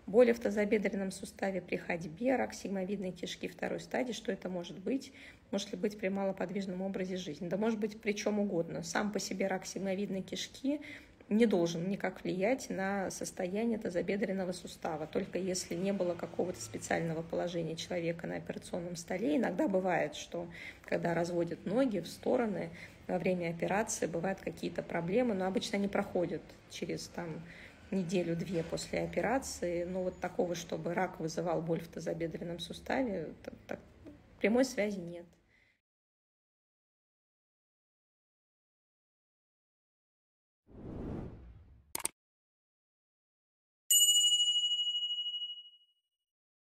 боли в тазобедренном суставе при ходьбе, рак сигмовидной кишки второй стадии. Что это может быть? Может ли быть при малоподвижном образе жизни? Да может быть при чем угодно. Сам по себе рак сигмовидной кишки не должен никак влиять на состояние тазобедренного сустава, только если не было какого-то специального положения человека на операционном столе. Иногда бывает, что когда разводят ноги в стороны во время операции, бывают какие-то проблемы, но обычно они проходят через неделю-две после операции. Но вот такого, чтобы рак вызывал боль в тазобедренном суставе, прямой связи нет.